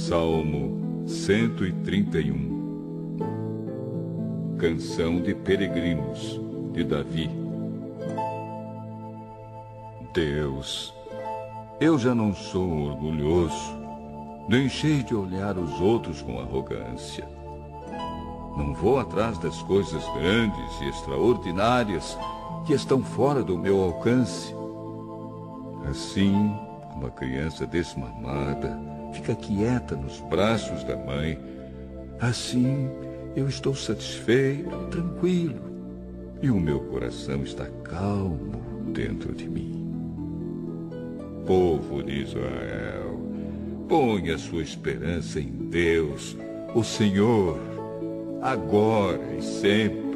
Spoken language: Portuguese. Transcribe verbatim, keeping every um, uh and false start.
Salmo cento e trinta e um. Canção de Peregrinos, de Davi. Deus, eu já não sou orgulhoso, nem cheio de olhar os outros com arrogância. Não vou atrás das coisas grandes e extraordinárias que estão fora do meu alcance. Assim, como a criança desmamada fica quieta nos braços da mãe, assim eu estou satisfeito e tranquilo, e o meu coração está calmo dentro de mim. Povo de Israel, ponha sua esperança em Deus, o Senhor, agora e sempre.